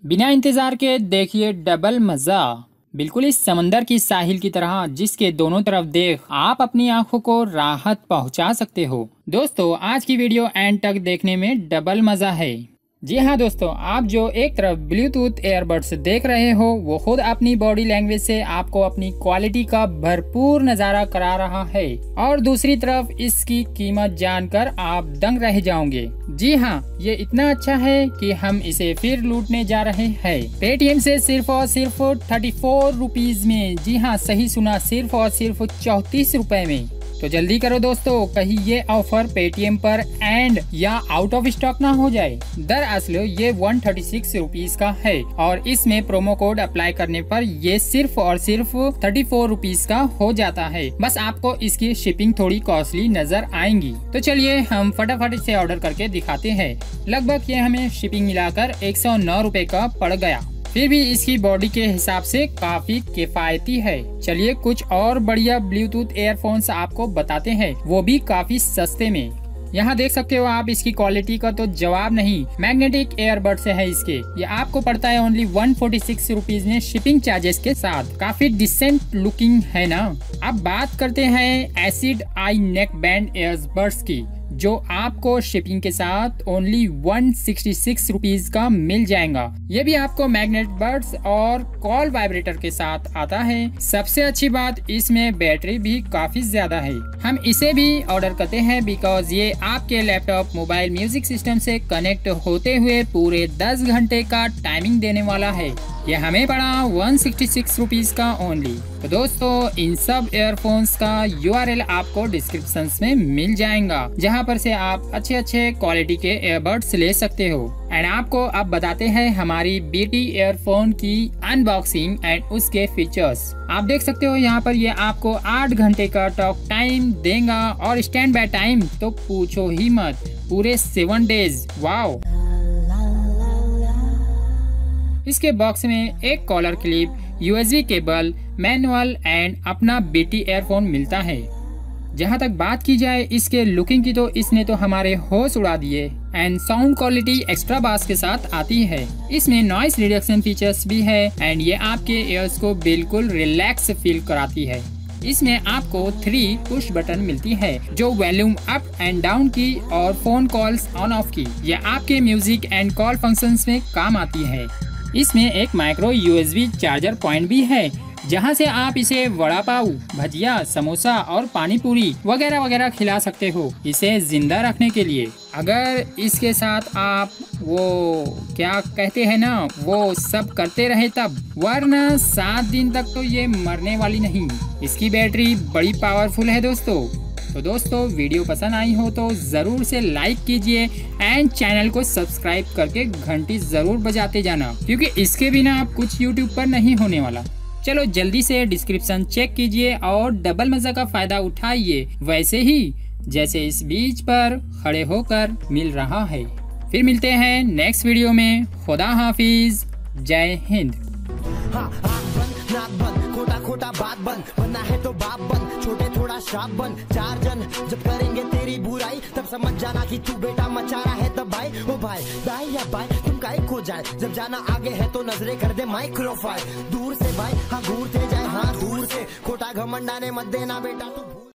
बिना इंतजार के देखिए डबल मजा, बिल्कुल इस समंदर की साहिल की तरह जिसके दोनों तरफ देख आप अपनी आंखों को राहत पहुंचा सकते हो। दोस्तों आज की वीडियो एंड तक देखने में डबल मजा है। जी हाँ दोस्तों, आप जो एक तरफ ब्लूटूथ एयरबड्स देख रहे हो वो खुद अपनी बॉडी लैंग्वेज से आपको अपनी क्वालिटी का भरपूर नजारा करा रहा है, और दूसरी तरफ इसकी कीमत जानकर आप दंग रह जाओगे। जी हाँ, ये इतना अच्छा है कि हम इसे फिर लूटने जा रहे हैं पेटीएम से सिर्फ और सिर्फ 34 रुपीज में। जी हाँ, सही सुना, सिर्फ और सिर्फ 34 रुपए में। तो जल्दी करो दोस्तों, कहीं ये ऑफर पेटीएम पर एंड या आउट ऑफ स्टॉक ना हो जाए। दरअसल ये 136 रुपीज का है और इसमें प्रोमो कोड अप्लाई करने पर ये सिर्फ और सिर्फ 34 रुपीज का हो जाता है। बस आपको इसकी शिपिंग थोड़ी कॉस्टली नजर आएंगी। तो चलिए हम फटाफट इसे ऑर्डर करके दिखाते हैं। लगभग ये हमें शिपिंग मिलाकर 109 रुपए का पड़ गया। फिर भी इसकी बॉडी के हिसाब से काफी किफायती है। चलिए कुछ और बढ़िया ब्लूटूथ एयरफोन्स आपको बताते हैं, वो भी काफी सस्ते में। यहाँ देख सकते हो आप, इसकी क्वालिटी का तो जवाब नहीं। मैग्नेटिक एयरबड से है इसके। ये आपको पड़ता है ओनली 146 रुपीज में शिपिंग चार्जेस के साथ। काफी डिसेंट लुकिंग है ना। अब बात करते हैं acid eye neck band airbuds की, जो आपको शिपिंग के साथ ओनली 166 रुपीज का मिल जाएगा। ये भी आपको मैग्नेट बड्स और कॉल वाइब्रेटर के साथ आता है। सबसे अच्छी बात, इसमें बैटरी भी काफी ज्यादा है। हम इसे भी ऑर्डर करते हैं बिकॉज ये आपके लैपटॉप मोबाइल म्यूजिक सिस्टम से कनेक्ट होते हुए पूरे 10 घंटे का टाइमिंग देने वाला है। ये हमें पड़ा 166 रुपीज का ओनली। तो दोस्तों इन सब एयरफोन्स का URL आपको डिस्क्रिप्शन में मिल जाएगा, जहां पर से आप अच्छे क्वालिटी के एयरबड्स ले सकते हो। एंड आपको अब बताते हैं हमारी BT एयरफोन की अनबॉक्सिंग एंड उसके फीचर्स। आप देख सकते हो यहाँ पर ये आपको 8 घंटे का टॉक टाइम देगा और स्टैंड बाय टाइम तो पूछो ही मत, पूरे 7 डेज। वाओ। इसके बॉक्स में एक collar clip, USB cable, manual and अपना BT एयरफोन मिलता है। जहां तक बात की जाए इसके लुकिंग की, तो इसने तो हमारे होश उड़ा दिए। एंड साउंड क्वालिटी एक्स्ट्रा बास के साथ आती है। इसमें नॉइस रिडक्शन फीचर्स भी है एंड ये आपके ईयर्स को बिल्कुल रिलैक्स फील कराती है। इसमें आपको 3 पुश बटन मिलती है, जो वॉल्यूम अप एंड डाउन की और फोन कॉल्स ऑन ऑफ की। ये आपके म्यूजिक एंड कॉल फंक्शंस में काम आती है। इसमें एक माइक्रो USB चार्जर पॉइंट भी है, जहां से आप इसे वड़ा पाव, भजिया, समोसा और पानी पूरी वगैरह वगैरह खिला सकते हो इसे जिंदा रखने के लिए। अगर इसके साथ आप वो क्या कहते हैं ना, वो सब करते रहे तब, वरना 7 दिन तक तो ये मरने वाली नहीं। इसकी बैटरी बड़ी पावरफुल है दोस्तों। तो दोस्तों वीडियो पसंद आई हो तो ज़रूर से लाइक कीजिए एंड चैनल को सब्सक्राइब करके घंटी ज़रूर बजाते जाना, क्योंकि इसके बिना आप कुछ यूट्यूब पर नहीं होने वाला। चलो जल्दी से डिस्क्रिप्शन चेक कीजिए और डबल मज़ा का फ़ायदा उठाइए, वैसे ही जैसे इस बीच पर खड़े होकर मिल रहा है। फिर मिलते हैं नेक्स्ट वीडियो में। खुदा हाफिज, जय हिंद। खोटा बात बन, बनना है तो बाप बन, छोटे थोड़ा श्राप बन। 4 जन जब करेंगे तेरी बुराई, तब समझ जाना कि तू बेटा मचा रहा है दबाई। ओ भाई दाई या बाई तुम काहे खो जाए, जब जाना आगे है तो नजरे कर दे माइक्रोफाइल। दूर से भाई हाँ घूरते जाए, हाँ दूर से खोटा घमंडाने मत देना बेटा तू।